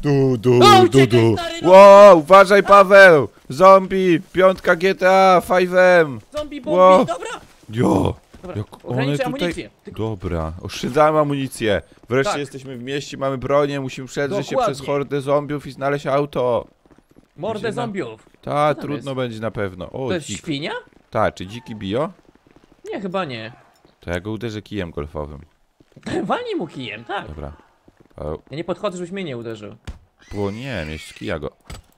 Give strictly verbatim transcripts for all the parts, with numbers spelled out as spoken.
Du, du, O, du, uciekaj, du. stary, no. Wow, uważaj Paweł! Zombie! Piątka G T A, pięć M! Zombie bombi, Wow. dobra! Jo! Dobra, Jak one ograniczę tutaj... amunicję. Ty... Dobra, oszczędzamy amunicję. Wreszcie Tak. jesteśmy w mieście, mamy bronię, musimy przedrzeć się Dokładnie. przez hordę zombiów i znaleźć auto. Mordę Gdzie na- zombiów. Ta, tam trudno jest? będzie na pewno. O, To jest dzik. świnia? Ta, czy dziki bijo? Nie, chyba nie. To ja go uderzę kijem golfowym. Walnij mu kijem, tak. Dobra. O, Ja nie podchodzę, żebyś mnie nie uderzył. było nie, mieć kija go.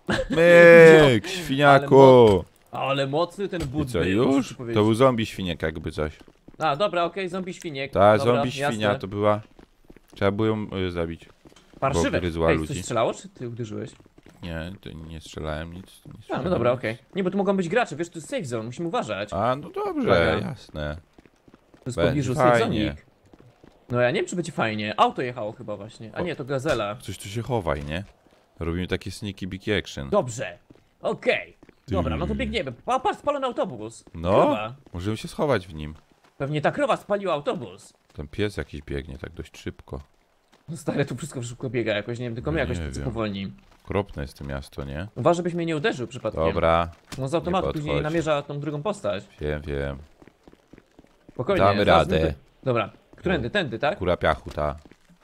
Myk, świniaku! Ale mocny ten I but co, był, już? muszę ci To powiedzieć. był zombie świniak jakby coś. A, dobra, okej, zombie świniek. Ta, Dobra, zombie świnia jasne. to była... Trzeba było ją y, zabić. Parszywek. bo gryzła Ej, ludzi. coś strzelało, czy ty uderzyłeś? Nie, to nie strzelałem nic. Nie A, strzelałem no dobra, nic. okej. Nie, bo tu mogą być gracze, wiesz, to jest safe zone, musimy uważać. A, no dobrze, Uwaga. jasne. To jest w będzie pobliżu safe fajnie. zonik. No ja nie wiem, czy będzie fajnie. Auto jechało chyba właśnie. A nie, to gazela. Coś tu się chowaj, nie? Robimy takie sneaky big action. Dobrze. Okej. Dobra, no to biegniemy. Pa, patrz, spalony autobus. No, Krowa. możemy się schować w nim. Pewnie ta krowa spaliła autobus. Tam pies jakiś biegnie tak dość szybko. No stary, tu wszystko szybko biega jakoś, nie wiem, tylko No my jakoś nie tacy wiem. powolni. Okropne jest to miasto, nie? Uważaj, żebyś mnie nie uderzył przypadkiem. Dobra, No z automatu nie później podchodź. namierza tą drugą postać. wiem, wiem. Spokojnie. Damy zaraz radę. znajdę- Dobra, którędy, tędy, tak? Kura piachu, ta.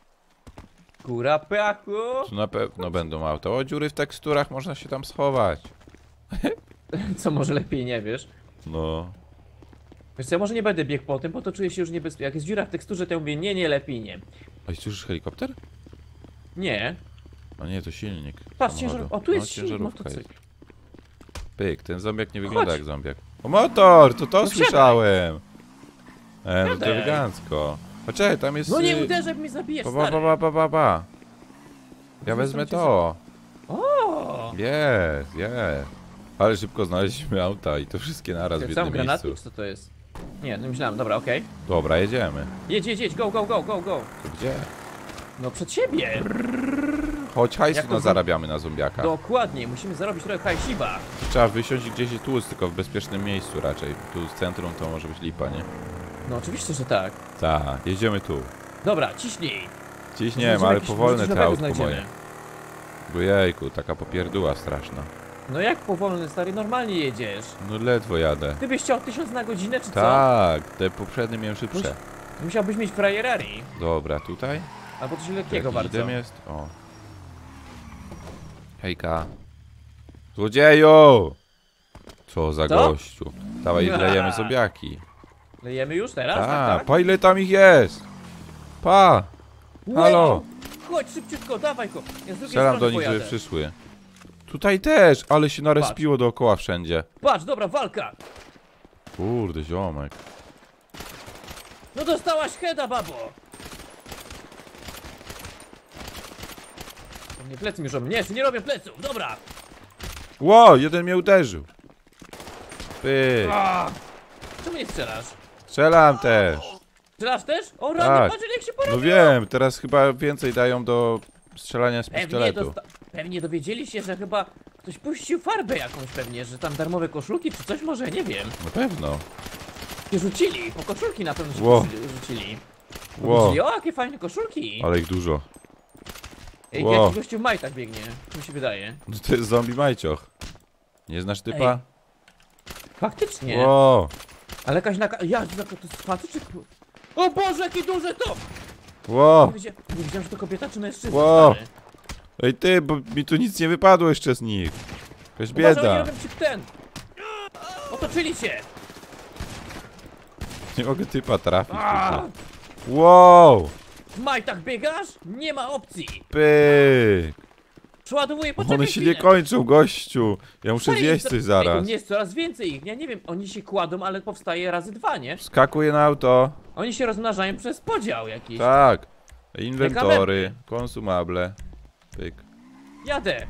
Góra piachu. Tu na pewno będą auta. O, dziury w teksturach, można się tam schować. Co może lepiej nie wiesz? No. Wiesz co, ja może nie będę biegł po tym, bo to czuję się już niebezpiecznie. Jak jest dziura w teksturze, to ja mówię nie, nie, lepiej nie. A słyszysz helikopter? Nie. A nie, to silnik. Patrz, samochodu. ciężar... O, tu jest no, silnik ciężarówka motocykl. jest. Pyk, ten zombiak nie wygląda Chodź. jak zombiak. O, motor! To to No wsiadaj. słyszałem! E, no to Wsiadaj. elegancko. Poczekaj, tam jest... No nie y, uderzaj, mnie zabijesz, Pa, pa, stary. pa, pa, pa, pa. Ja Zresztą wezmę cię to. O! Jest, jest. Ale szybko znaleźliśmy auta i to wszystkie naraz w Sam jednym granatnik, miejscu. co to jest? Nie, no myślałem, dobra, okej. Dobra, jedziemy. Jedź, jedź, jedź, go, go, go, go, go. To gdzie? No przed siebie. Chodź, hajsu Jak to no zo- zarabiamy na zombiaka. Dokładnie, musimy zarobić trochę hajsiba. Trzeba wysiąść i gdzieś tłuc, tylko w bezpiecznym miejscu raczej. Tu z centrum to może być lipa, nie? No oczywiście, że tak. Tak, jedziemy tu. Dobra, ciśnij. Ciśniemy, Może ale jakiś- powolne może coś te nowego autko znajdziemy. moje. Bo jejku, taka popierduła straszna. No jak powolny, stary, normalnie jedziesz. No ledwo jadę. Ty byś chciał tysiąc na godzinę, czy co? Tak, te poprzednie miałem szybsze. Musiałbyś mieć frajerari. Dobra, tutaj? Albo coś lekkiego Jakiś bardzo. dym jest? O. Hejka. Złodzieju! Co za Co? gościu. Dawaj, lejemy zombiaki. Lejemy już teraz? Ta, Tak, tak? pa ile tam ich jest? Pa! Halo! Wow! Chodź szybciutko, dawaj go. Ja z drugiej Strzelam strony do nich, pojadę. żeby przyszły. Tutaj też, ale się narespiło dookoła wszędzie. Patrz, dobra, walka. Kurde, ziomek. No dostałaś heada, babo. Nie, plecy mi robią. Nie, nie robię pleców, dobra. Ło, jeden mnie uderzył. Pyk. A! Czemu nie strzelasz? Strzelam też. Strzelasz też? O rany, Tak. patrz jak się No porobiło. wiem, teraz chyba więcej dają do strzelania z Pewnie, pistoletu. dosta... Pewnie dowiedzieli się, że chyba ktoś puścił farbę jakąś pewnie, że tam darmowe koszulki czy coś może, nie wiem. Na pewno. Się rzucili, po koszulki na pewno się Ło. rzucili. Ło. Powiedzieli, o jakie fajne koszulki. Ale ich dużo. Ej, Ło. jakiś gościu w majtach biegnie, mi się wydaje. No to jest zombie majcioch. Nie znasz typa? Faktycznie. Ło. Ale jakaś naka... Ja, to jest facet. O Boże, jakie duże to! Ło. Nie wiedziałem, nie wiedziałem, że to kobieta czy mężczyzna, Ło. stary. Ej ty, bo mi tu nic nie wypadło jeszcze z nich. Jakaś Uważaj, oni bieda. robią ci ten. Otoczyli cię! Nie mogę typa trafić. A! tutaj. Wow. W majtach biegasz? Nie ma opcji! Pyk. Przeładowuję, poczekaj One się chwilę. nie kończą, gościu. Ja muszę Stary, zjeść jest- coś Ej, u zaraz. mnie jest coraz więcej ich, ja nie wiem, oni się kładą, ale powstaje razy dwa, nie? Skakuję na auto. Oni się rozmnażają przez podział jakiś. Tak. Inwentory, konsumable. Pyk. Jadę!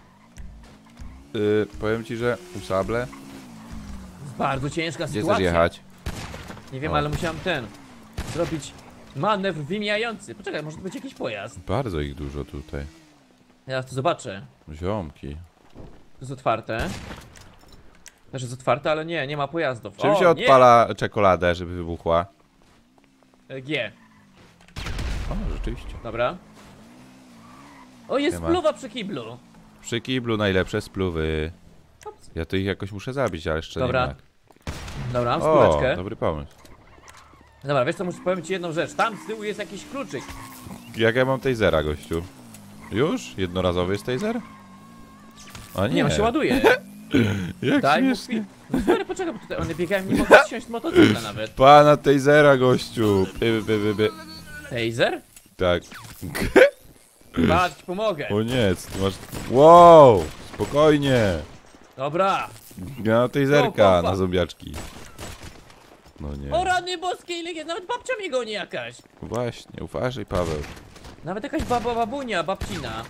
Yy, powiem ci, że usable. Jest bardzo ciężka Gdzie chcesz sytuacja. jechać? Nie wiem, O. ale musiałem ten... zrobić manewr wymijający. Poczekaj, może to być jakiś pojazd. Bardzo ich dużo tutaj. Ja to zobaczę. Ziomki. To jest otwarte. Też jest otwarte, ale nie, nie ma pojazdów. Czym o, się odpala czekoladę, żeby wybuchła? Nie. G. O, rzeczywiście. Dobra. O, jest Nie ma. spluwa przy kiblu. Przy kiblu najlepsze spluwy. Ops. Ja to ich jakoś muszę zabić, ale jeszcze Dobra. nie wiem Dobra, mam jak. O, spluweczkę. dobry pomysł. Dobra, wiesz co, muszę powiem ci jedną rzecz. Tam z tyłu jest jakiś kluczyk. Jak ja mam tasera, gościu? Już? Jednorazowy jest taser? A nie. Nie, on się ładuje. Jak Daj mu śmiesznie. chwilę. No stary, poczekaj, bo tutaj one biegają, nie mogą zsiąść z motocykla nawet. Pana tasera, gościu. By, by, by, by. Taser? Tak. Patrz, ci pomogę. O nie, co ty masz... Wow! Spokojnie. Dobra. Ja mam taserka O, o, o. na zombiaczki. No nie. O rany boskie, ile jest, nawet babcia mnie goni jakaś. Właśnie, uważaj, Paweł. Nawet jakaś baba, babunia, babcina.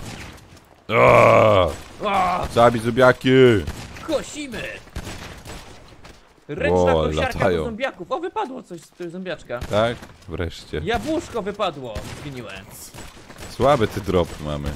Aaaa! O, Zabij zombiaki! kosimy. Ręczna Ło, kosiarka latają. do zombiaków. O, wypadło coś z tego zombiaczka. Tak? Wreszcie. Jabłuszko wypadło, zgniłe. Słabe te dropy mamy.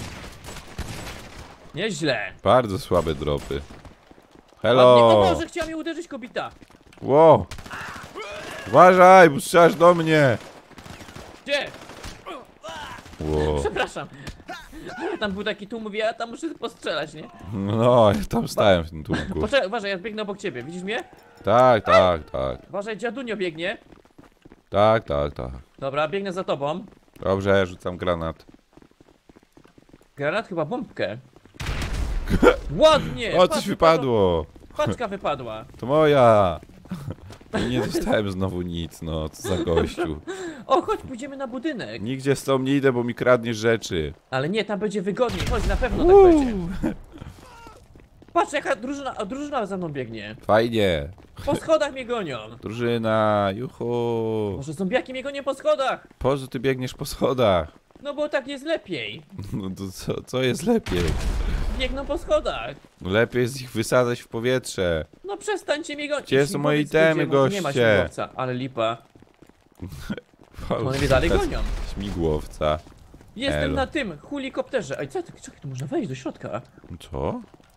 Nieźle. Bardzo słabe dropy. Ładnie. Hello! O Boże, chciała mnie uderzyć kobita. Wow! Uważaj, bo strzelasz do mnie! Gdzie? Wow. Przepraszam. Ale tam był taki tłum, mówię, ja tam muszę postrzelać, nie? No, ja tam stałem w tym tłumku. Poczekaj, uważaj, ja biegnę obok ciebie, widzisz mnie? Tak, tak, tak. Uważaj, dziadunio biegnie. Tak, tak, tak. Dobra, biegnę za tobą. Dobrze, rzucam granat. Granat chyba bombkę. Ładnie! O, patrz, coś wypadło- wypadło! Paczka wypadła. To moja! I nie dostałem znowu nic, no, co za gościu. O, chodź, pójdziemy na budynek. Nigdzie z tą nie idę, bo mi kradniesz rzeczy. Ale nie, tam będzie wygodniej. Chodź, na pewno tak będzie. Patrz, jaka drużyna, a drużyna za mną biegnie. Fajnie. Po schodach mnie gonią. Drużyna, juhu. Może zombiaki mnie gonią po schodach. Po co ty biegniesz po schodach? No bo tak jest lepiej. No to co, co jest lepiej? Biegną po schodach. Lepiej jest ich wysadzać w powietrze. No przestańcie mnie gonić. Gdzie są moje Śmigłowiec itemy, będzie, może Nie ma goście? śmigłowca, ale lipa. One mnie dalej gonią. Śmigłowca. Jestem Elo. na tym helikopterze. Ej, co ty? Czekaj, tu można wejść do środka. Co?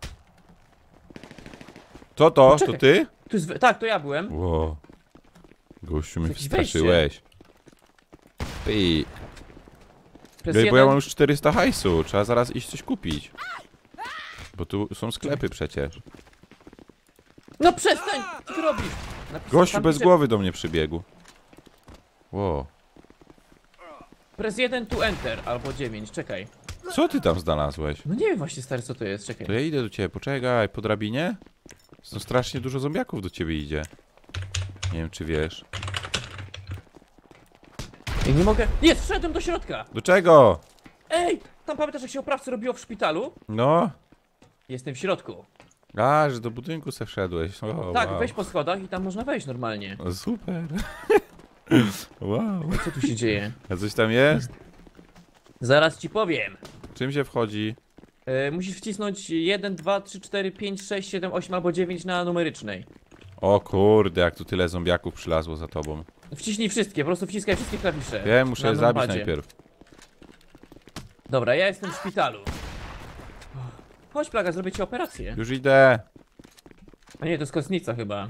Co to? Poczekaj. To ty? Tu jest, we- tak, to ja byłem. Wow. Gościu mnie Jakieś wystraszyłeś. Ej, Przez Ej, bo ja jeden- mam już czterysta hajsu. Trzeba zaraz iść coś kupić. Bo tu są sklepy przecież. No przestań! Co ty robisz? Napis- Gościu tam bez pisze, głowy do mnie przybiegł. Wow. Press jeden to enter, albo dziewięć, czekaj. Co ty tam znalazłeś? No nie wiem właśnie stary co to jest, czekaj. To ja idę do ciebie, poczekaj, po drabinie? Są strasznie dużo zombiaków do ciebie idzie. Nie wiem czy wiesz. Ja nie mogę... Jest, wszedłem do środka! Do czego? Ej! Tam pamiętasz jak się oprawcy robiło w szpitalu? No. Jestem w środku. A, że do budynku se wszedłeś. O, Tak, wow. weź po schodach i tam można wejść normalnie. O, super. Wow. Co tu się dzieje? A coś tam jest? Zaraz ci powiem. Czym się wchodzi? E, musisz wcisnąć jeden, dwa, trzy, cztery, pięć, sześć, siedem, osiem albo dziewięć na numerycznej. O kurde, jak tu tyle zombiaków przylazło za tobą. Wciśnij wszystkie, po prostu wciskaj wszystkie klawisze. Wiem, muszę na je zabić numpadzie. najpierw. Dobra, ja jestem w szpitalu. Chodź plaga, zrobię ci operację. Już idę. A nie, to jest kostnica chyba.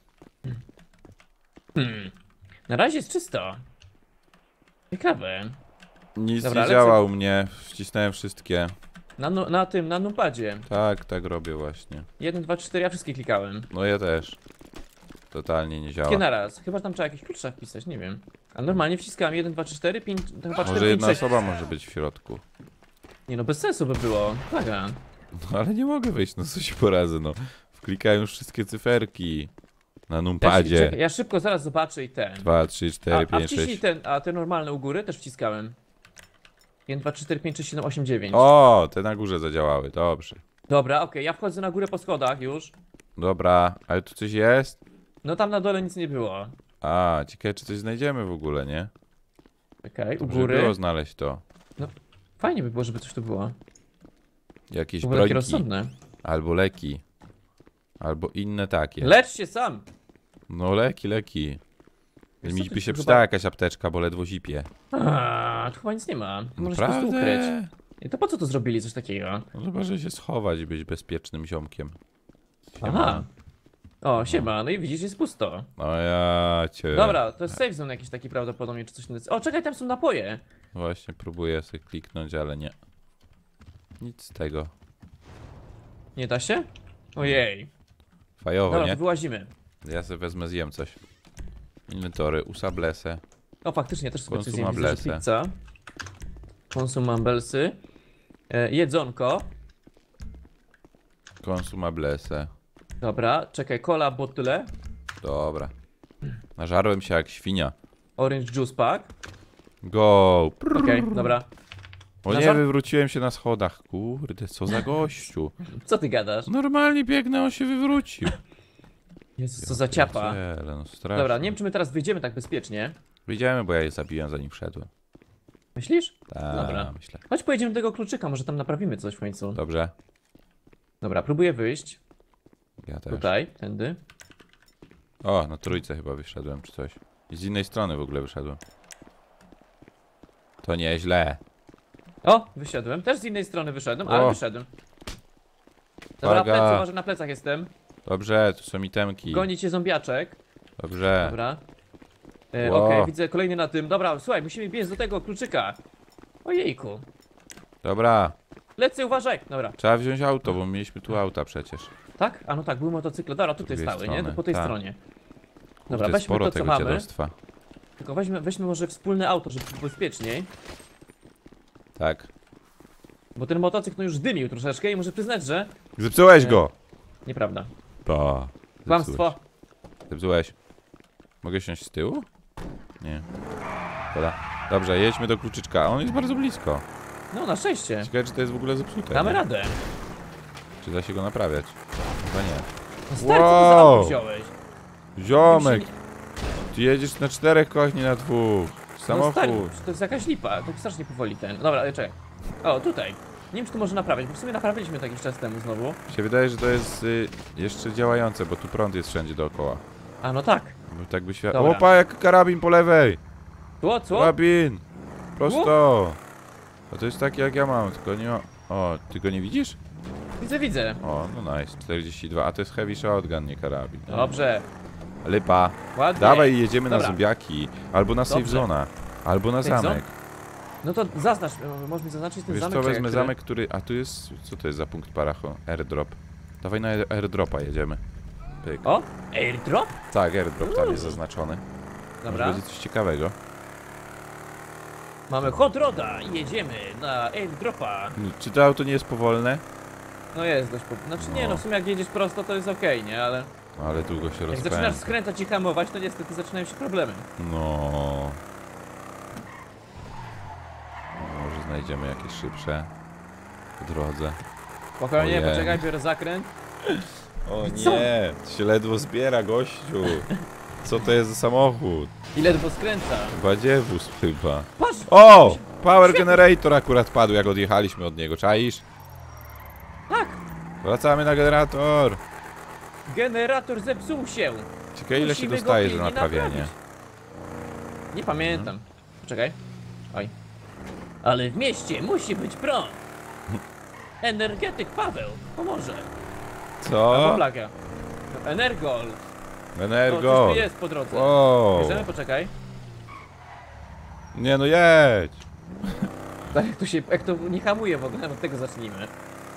Hmm. Na razie jest czysto. Ciekawe. Nic Dobra, nie lecę. działa u mnie. Wcisnąłem wszystkie. Na, nu na tym, na numpadzie. Tak, tak robię właśnie. jeden, dwa, cztery, ja wszystkie klikałem. No ja też. Totalnie nie Wszystkie działa. naraz. Chyba że tam trzeba jakiś klucz trzeba wpisać, nie wiem. Ale normalnie wciskałem jeden, dwa, trzy, cztery, pięć, to chyba cztery, Może pięć, jedna sześć. osoba może być w środku. Nie no, bez sensu by było. Plaga. No ale nie mogę wyjść, no co się poradzę, no. Wklikałem już wszystkie cyferki. Na Też, numpadzie. czekaj, ja szybko zaraz zobaczę i ten. dwa, trzy, A, cztery, a pięć, wciśnij sześć. ten, a te normalne u góry też wciskałem. jeden, dwa, trzy, cztery, pięć, sześć, siedem, osiem, dziewięć. O, te na górze zadziałały, dobrze. Dobra, okej, ja wchodzę na górę po schodach już. Dobra, ale tu coś jest? No tam na dole nic nie było. A, ciekawe czy coś znajdziemy w ogóle, nie? Okej, u Dobrze góry. było znaleźć to. Fajnie by było, żeby coś tu było. Jakieś To było takie brońki, rozsądne. albo leki. Albo inne takie. Lecz się sam! No leki, leki. Wiesz co, Mi to by się chyba- przydała jakaś apteczka, bo ledwo zipie. A, tu chyba nic nie ma. Możesz po prostu ukryć. Naprawdę? I to po co to zrobili coś takiego? No chyba, że się schować i być bezpiecznym ziomkiem. Aha. O, siema, no i widzisz, jest pusto. No ja cię... Dobra, to jest safe zone jakiś taki prawdopodobnie, czy coś innego. O, czekaj, tam są napoje. Właśnie próbuję sobie kliknąć, ale nie. Nic z tego. Nie da się? Ojej. Fajowo, Dobra, nie? to wyłazimy. Ja sobie wezmę, zjem coś. Inwentory, usablese. O, faktycznie, też sobie coś zjem. Widzę, że Konsumablesy. pizza. Konsumabelsy. E, jedzonko. Konsumablese. Dobra, czekaj, cola bottle. Dobra. Nażarłem się jak świnia. Orange juice pack. Go! Okej, dobra. O nie, Nażar- wywróciłem się na schodach. Kurde, co za gościu. Co ty gadasz? Normalnie biegnę, on się wywrócił. Jezus, co za ciapa. Pierdziele, no strasznie. Dobra, nie wiem, czy my teraz wyjdziemy tak bezpiecznie. Widziałem, bo ja je zabiłem, zanim wszedłem. Myślisz? Tak, Dobra. myślę. Chodź, pojedziemy do tego kluczyka, może tam naprawimy coś w końcu. Dobrze. Dobra, próbuję wyjść. Ja też. Tutaj, tędy. O, na trójce chyba wyszedłem, czy coś. I z innej strony w ogóle wyszedłem. To nieźle. O, wyszedłem. Też z innej strony wyszedłem, ale O. wyszedłem. Dobra, Uwaga. plecy, może na plecach jestem. Dobrze, tu są itemki. Goni cię zombiaczek. Dobrze. Dobra. E, Ło. Okej, widzę kolejny na tym. Dobra, słuchaj, musimy biec do tego kluczyka. Ojejku. Dobra. Lecę, uważaj. Dobra. Trzeba wziąć auto, bo mieliśmy tu auta przecież. Tak? A no tak, były motocykle. Dobra, tutaj drugiej stały, nie? strony, To po tej tak. stronie. Kurde, Dobra, weźmy sporo to, co tego mamy. dziadostwa. Tylko weźmy, weźmy może wspólne auto, żeby było bezpieczniej. Tak. Bo ten motocykl no już dymił troszeczkę i muszę przyznać, że... Zepsułeś Nie. go! Nieprawda. Pa. Kłamstwo. Zepsułeś. Mogę siąść z tyłu? Nie. Dobra. Dobrze, jedźmy do kluczyczka. A on jest bardzo blisko. No, na szczęście. Ciekawe, czy to jest w ogóle zepsute. Damy nie? radę. Czy da się go naprawiać? Chyba nie. No stary, co ty za Wow. auto wziąłeś? Ziomek! Tym się Ty jedziesz na czterech kołach, nie na dwóch. No Samochód. stary, to jest jakaś lipa. Tak strasznie powoli ten. Dobra, ale czekaj. O, tutaj. Nie wiem, czy to może naprawiać, bo w sumie naprawiliśmy to jakiś czas temu znowu. Mi się wydaje, że to jest y, jeszcze działające, bo tu prąd jest wszędzie dookoła. A, no tak. Bo tak by świat... Dobra. Opa, jak karabin po lewej! Co, co? Karabin! Prosto! A to jest taki jak ja mam, tylko nie ma... O, ty go nie widzisz? Widzę, widzę. O, no nice, czterdzieści dwa. A to jest heavy shotgun, nie karabin. Dobrze. Lipa. Ładnie. Dawaj, jedziemy Dobra. na zombiaki. Albo na safe Dobrze. zona. Albo na Safe zamek. No to zaznacz, e, możesz mi zaznaczyć ten Wiesz zamek. co, czekaj, wezmę który- zamek, który... A tu jest... Co to jest za punkt paracho? Airdrop. Dawaj na air- airdropa jedziemy. Pyk. O, airdrop? Tak, airdrop tam jest zaznaczony. Dobra. Może będzie coś ciekawego. Mamy hot roda i jedziemy na airdropa. Czy to auto nie jest powolne? No jest dość po... Znaczy nie, No. no w sumie jak jedziesz prosto to jest okej, nie? Ale Ale długo się jak zaczynasz rozpędza. skręcać i hamować, to niestety zaczynają się problemy. No. Może znajdziemy jakieś szybsze po drodze. Spokojnie, Ojej. poczekaj, biorę zakręt. O Co? nie, to się ledwo zbiera, gościu. Co to jest za samochód? I ledwo skręca. Badziewóz chyba. Patrz! O! Power generator akurat padł, jak odjechaliśmy od niego, czaisz? Tak! Wracamy na generator. Generator zepsuł się. Ciekawe ile się Musimy go dostaje za pilnie naprawienie. naprawić. Nie pamiętam. Poczekaj. Oj. Ale w mieście musi być prąd. Energetyk Paweł pomoże. Albo Co? plaga. No, Energol. O, Energo. coś tu jest po drodze. Wow. Bierzemy, poczekaj. Nie no jedź. Tak jak to się, jak to nie hamuje w ogóle, od tego zacznijmy.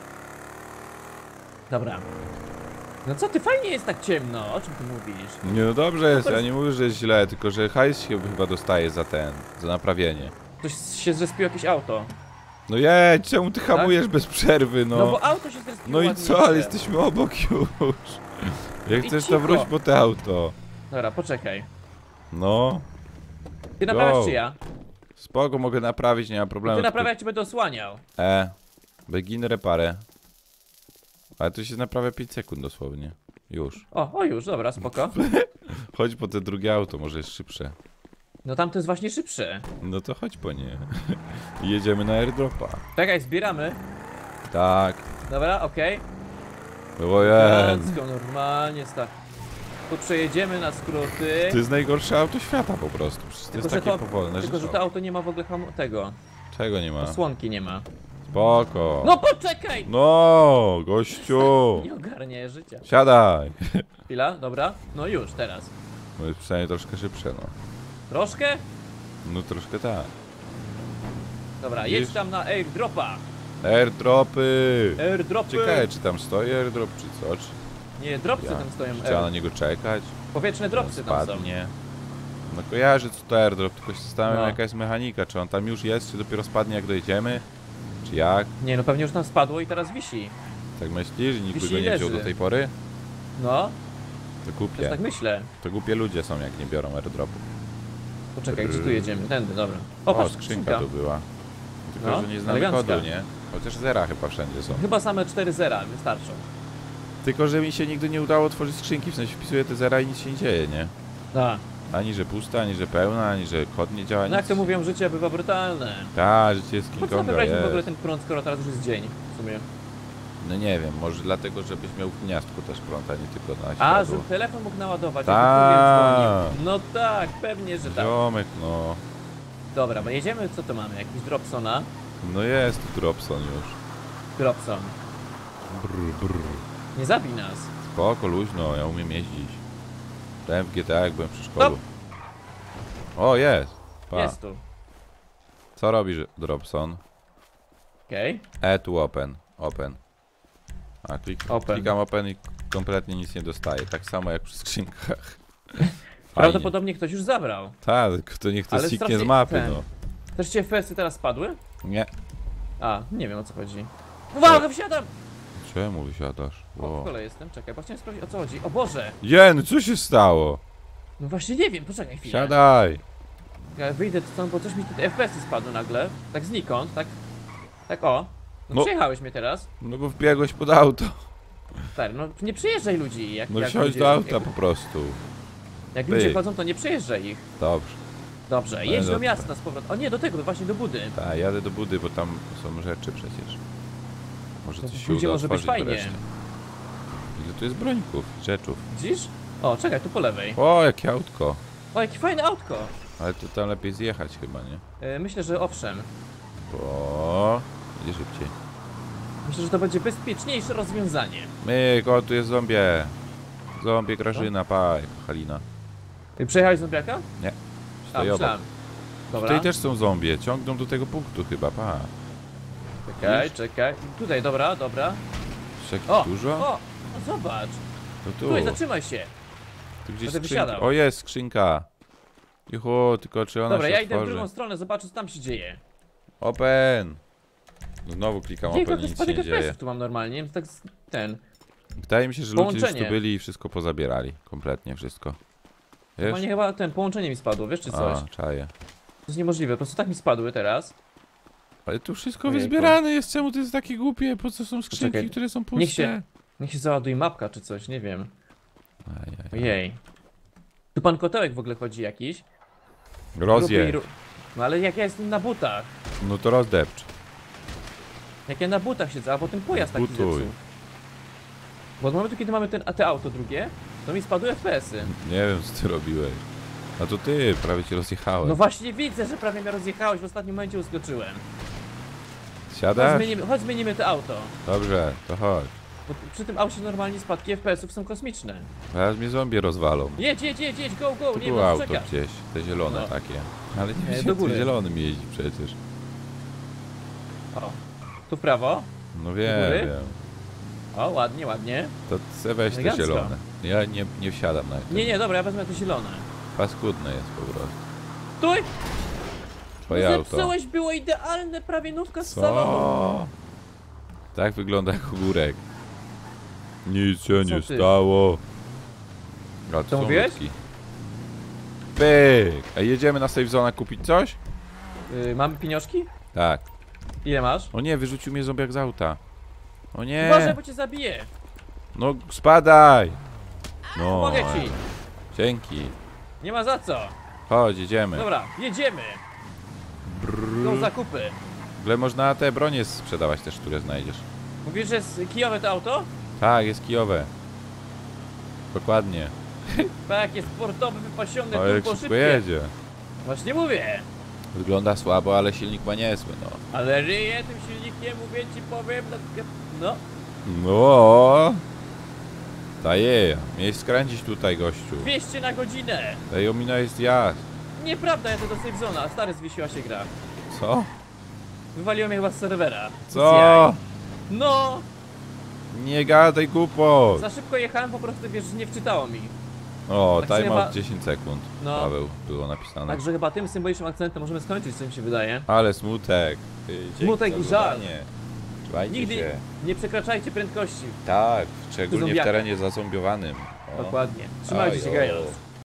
Dobra. No co ty, fajnie jest tak ciemno, o czym ty mówisz? Nie no dobrze jest, to ja jest- nie mówię, że jest źle, tylko że hajs się chyba dostaje za ten, za naprawienie. Ktoś się zrespiło jakieś auto. No jedź, czemu ty hamujesz bez przerwy, No, no? bo auto się zrespiło No i ładnie co, źle. ale jesteśmy obok już. Jak I chcesz, cicho. to wróć po te auto. Dobra, poczekaj. No, Ty naprawiasz Go. czy ja? spoko, mogę naprawić, nie ma Ty problemu. naprawiać, czy będę osłaniał. tylko- E, begin reparę. Ale to się naprawia pięć sekund dosłownie. Już. O, o już, dobra, spoko. Chodź po te drugie auto, może jest szybsze. No tam to jest właśnie szybsze. No to chodź po nie. I jedziemy na airdropa. Czekaj, zbieramy. Tak. Dobra, okej. O jest. Elegancko, normalnie, tak. Tu przejedziemy na skróty. To jest najgorsze auto świata po prostu. Przecież to Tylko, jest że takie to- powolne, Tylko, że że co? to auto nie ma w ogóle ham- tego. Czego nie ma? Osłonki nie ma. Spoko. No poczekaj! No, gościu. Nie ogarnię życia. Siadaj. Chwila, dobra. No już, teraz. No jest przynajmniej troszkę szybsze, no. Troszkę? No troszkę tak. Dobra, Widzisz? jedź tam na airdropa. Airdropy! Airdropy! Ciekawe, czy tam stoi airdrop, czy co? Czy Nie, dropsy ja, tam stoją. czy trzeba na Air... niego czekać? Powietrzne dropsy tam są. Spadnie. No kojarzę, co to airdrop, tylko się zastanawiam, No. jaka jest mechanika. Czy on tam już jest, czy dopiero spadnie, jak dojedziemy? Czy jak? Nie, no pewnie już tam spadło i teraz wisi. Tak myślisz, że nikt by Wisi go i nie wziął leży. do tej pory? No, To też głupie. tak myślę. To głupie ludzie są, jak nie biorą airdropu. Poczekaj, gdzie tu jedziemy? Tędy, dobra. O, O, patrz, skrzynka tu była. Tylko, No, że nie znamy elegancka. kodu, nie? Chociaż zera chyba wszędzie są. Chyba same cztery zera wystarczą. Tylko, że mi się nigdy nie udało otworzyć skrzynki, w sensie wpisuję te zera i nic się nie dzieje, nie? A, Ani, że pusta, ani, że pełna, ani, że kod nie działa, no jak nic. to mówią, życie bywa brutalne. Ta, życie jest King Po co Konga, wybraliśmy w ogóle jest. ten prąd, skoro teraz już jest dzień w sumie? No nie wiem, może dlatego, żebyś miał w gniazdku też prąd, a nie tylko na A, światło. żeby telefon mógł naładować, Tak. jakby kurier dzwonił. No tak, pewnie, że tak. Ziomek, no. Dobra, bo jedziemy, co to mamy? Jakiś Dropsona? No jest tu Dropson już. Dropson. Brr, brr. Nie zabij nas. Spoko, luźno, ja umiem jeździć. Byłem w G T A, jak byłem przy szkole. O, jest. Pa. Jest tu. Co robisz, Dropson? Okej. E tu open. Open. A klik, Open. klikam open i kompletnie nic nie dostaję. Tak samo jak przy skrzynkach. Prawdopodobnie ktoś już zabrał. Tak, to niech to Ale zniknie z strasznie mapy, ten. no. Też cię F P S-y teraz spadły? Nie. A, nie wiem o co chodzi. Uwaga, wsiadam! Czemu wysiadasz? O, w Wow. kole jestem, czekaj, bo chciałem sprawdzić o co chodzi. O Boże! Jen, co się stało? No właśnie nie wiem, poczekaj chwilę. Siadaj. Ja wyjdę stąd, bo coś mi tutaj F P S-y spadły nagle. Tak znikąd, tak. Tak o. No, No. przejechałeś mnie teraz. No bo wbiegłeś pod auto. Stary, no nie przejeżdżaj ludzi. Jak, No jak wsiądź ludzie, do auta jak, po prostu. jak ludzie Pyk. chodzą, to nie przejeżdżaj ich. Dobrze. Dobrze, jedź do dobrze. miasta z powrotem. O nie, do tego, właśnie do budy. Tak, jadę do budy, bo tam są rzeczy przecież. Może To coś w się budzie uda może być otworzyć fajnie. wreszcie. Ile tu jest brońków, rzeczów. Widzisz? O, czekaj, tu po lewej. O, jakie autko. O, jakie fajne autko. Ale to tam lepiej zjechać chyba, nie? E, myślę, że owszem. Bo... Idzie szybciej. Myślę, że to będzie bezpieczniejsze rozwiązanie. Myk, o, tu jest zombie. Zombie Grażyna, paj, Halina. Ty przejechałeś zombiaka? Nie. A, Stoi obok. myślałem. Dobra, Tutaj też są zombie, ciągną do tego punktu chyba, pa. czekaj, widzisz? czekaj. Tutaj, dobra, dobra. Jeszcze jakich O, dużo? o, no zobacz. To tu. Tutaj, zatrzymaj się. Tu gdzieś będę skrzynka. wysiadał. O, jest skrzynka. Juhu, tylko czy ona Dobra, się ja idę w otworzy? drugą stronę, zobaczę co tam się dzieje. Open! Znowu klikam Nie, open to i nic się spadek nie F P dzieje. S-ów tu mam normalnie, tak z- ten. Wydaje mi się, że ludzie już tu Połączenie. byli i wszystko pozabierali. Kompletnie wszystko. Wiesz? Normalnie chyba ten, połączenie mi spadło, wiesz czy coś? A, czaję. To jest niemożliwe, po prostu tak mi spadły teraz. Ale tu wszystko Ojejku. wyzbierane jest, czemu to jest takie głupie? Po co są skrzynki, Poczekaj, które są puste? niech się- Niech się załaduje mapka czy coś, nie wiem. Ajaj. Ojej. Tu pan Kotełek w ogóle chodzi jakiś. Gruby i Rozje. ru- No ale jak ja jestem na butach. No to rozdepcz. Jak ja na butach siedzę, albo ten pojazd taki Butuj. zepsuł. Bo od momentu kiedy mamy ten, a te auto drugie, to mi spadły F P S-y. Nie wiem, co ty robiłeś. A to ty, prawie cię rozjechałem. No właśnie widzę, że prawie mnie rozjechałeś, w ostatnim momencie uskoczyłem. Chodź Siadasz? zmienimy, chodź zmienimy to auto. Dobrze, to chodź. Bo przy tym aucie normalnie spadki F P S-ów są kosmiczne. Teraz mnie zombie rozwalą. Jedź, jedź, jedź, jedź, go, go, Tu nie było wiem, auto czeka. gdzieś, te zielone No. takie. Ale nie E, wiem, do do góry. zielonym jeździ przecież. O, tu w prawo. No wiem, góry? wiem. O, ładnie, ładnie. To se weź te Elegancko. zielone. Ja nie, nie wsiadam na to. Nie, nie, dobra, ja wezmę to zielone. Paskudne jest po prostu. Stój! Twoje auto. Zepsułeś, było idealne, prawie nówka z salonu. Co? Tak wygląda jak ogórek. Nic się Co nie ty? stało. A tu Co są mówiłeś? ludki. Pyk! A jedziemy na safe zone kupić coś? Yy, mamy pieniążki? Tak. Ile masz? O nie, wyrzucił mnie zombiak z auta. O nie! Uważaj, bo cię zabiję. No spadaj! No. Pomogę ci. Dzięki. Nie ma za co. Chodź, jedziemy. Dobra, jedziemy. Brrr. Są zakupy. W ogóle można te bronie sprzedawać też, które znajdziesz. Mówisz, że jest kijowe to auto? Tak, jest kijowe. Dokładnie. Tak, jest sportowy, wypasiony, O, jak turbo szybko szybkie. jedzie. Właśnie mówię. Wygląda słabo, ale silnik ma niezły, no. Ale ryje tym silnikiem, mówię ci, powiem. tak- No, No. Daje. Miałeś skręcić tutaj, gościu. dwieście na godzinę. Daj, omina jest jazd. Nieprawda, jadę do safe zona. Stary, zwiesiła się gra. Co? Wywaliło mnie chyba z serwera. Co? No! Nie gadaj głupot. Za szybko jechałem, po prostu wiesz, nie wczytało mi. O, Tak sobie timeout chyba- dziesięć sekund. No. Paweł, było napisane. Także chyba tym symbolicznym akcentem możemy skończyć, co mi się wydaje. Ale smutek. Ty, dzięki Smutek za i żal. oglądanie. Trzymajcie Nigdy się. nie przekraczajcie prędkości. Tak, szczególnie w zombiaka. terenie zazombiowanym. O. Dokładnie. Trzymajcie się, Oj, o. Gajos.